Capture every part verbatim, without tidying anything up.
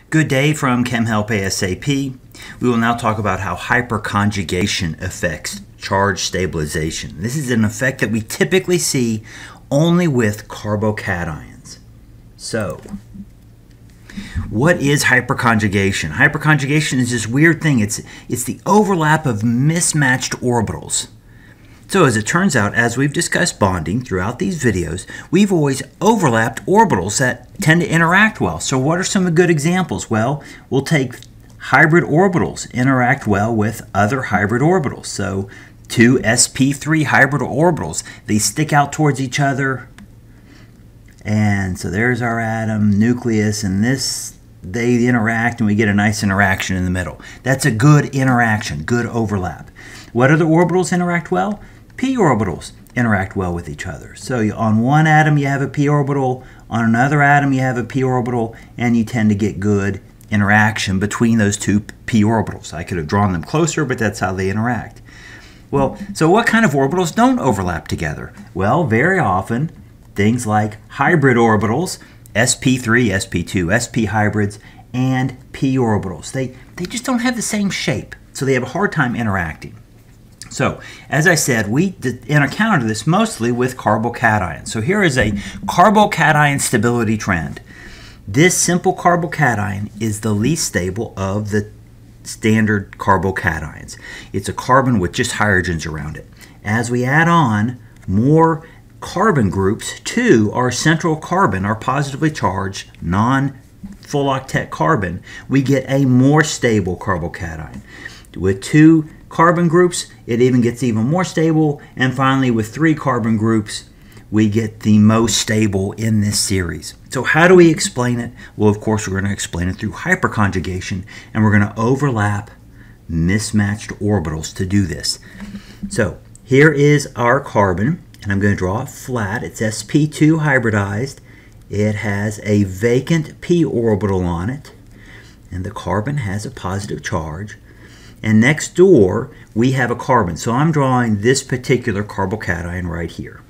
Good day from Chem Help ASAP. We will now talk about how hyperconjugation affects charge stabilization. This is an effect that we typically see only with carbocations. So, what is hyperconjugation? Hyperconjugation is this weird thing. It's, it's the overlap of mismatched orbitals. So as it turns out, as we've discussed bonding throughout these videos, we've always overlapped orbitals that tend to interact well. So what are some good examples? Well, we'll take hybrid orbitals interact well with other hybrid orbitals. So two s p three hybrid orbitals, they stick out towards each other. And so there's our atom, nucleus, and this, they interact and we get a nice interaction in the middle. That's a good interaction, good overlap. What other orbitals interact well? P orbitals interact well with each other. So you, on one atom you have a p orbital, on another atom you have a p orbital, and you tend to get good interaction between those two p orbitals. I could have drawn them closer, but that's how they interact. Well, so what kind of orbitals don't overlap together? Well, very often things like hybrid orbitals, s p three, s p two, sp hybrids, and p orbitals. They, they just don't have the same shape, so they have a hard time interacting. So, as I said, we encounter this mostly with carbocations. So here is a carbocation stability trend. This simple carbocation is the least stable of the standard carbocations. It's a carbon with just hydrogens around it. As we add on more carbon groups to our central carbon, our positively charged non-full octet carbon, we get a more stable carbocation. With two carbon groups, it even gets even more stable, and finally with three carbon groups, we get the most stable in this series. So how do we explain it? Well, of course, we're going to explain it through hyperconjugation, and we're going to overlap mismatched orbitals to do this. So here is our carbon, and I'm going to draw it flat. It's s p two hybridized. It has a vacant p orbital on it, and the carbon has a positive charge. And next door, we have a carbon. So I'm drawing this particular carbocation right here.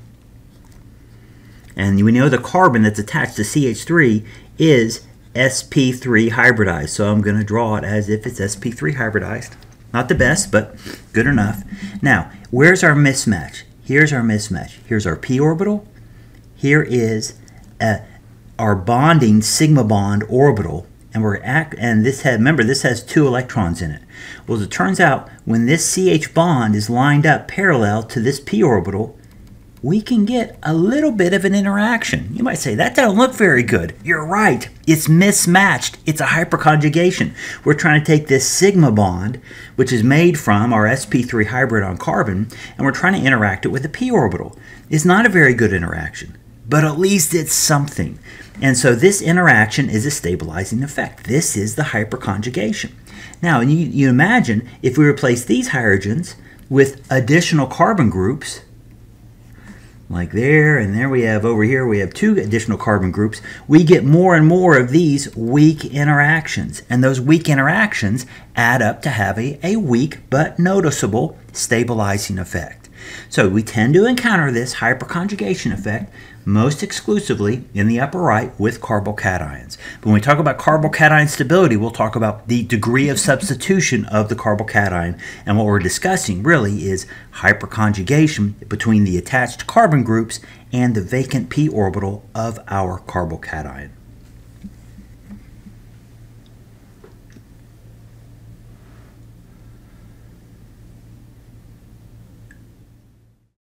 And we know the carbon that's attached to C H three is s p three hybridized. So I'm going to draw it as if it's s p three hybridized. Not the best, but good enough. Now, where's our mismatch? Here's our mismatch. Here's our p orbital. Here is a, our bonding sigma bond orbital. And we're at, and this had, remember, this has two electrons in it. Well, as it turns out, when this C H bond is lined up parallel to this p orbital, we can get a little bit of an interaction. You might say, that doesn't look very good. You're right. It's mismatched. It's a hyperconjugation. We're trying to take this sigma bond, which is made from our s p three hybrid on carbon, and we're trying to interact it with a p orbital. It's not a very good interaction, but at least it's something. And so this interaction is a stabilizing effect. This is the hyperconjugation. Now, you, you imagine if we replace these hydrogens with additional carbon groups, like there, and there we have over here, we have two additional carbon groups, we get more and more of these weak interactions. And those weak interactions add up to have a, a weak but noticeable stabilizing effect. So we tend to encounter this hyperconjugation effect most exclusively in the upper right with carbocations. But when we talk about carbocation stability, we'll talk about the degree of substitution of the carbocation. And what we're discussing really is hyperconjugation between the attached carbon groups and the vacant p orbital of our carbocation.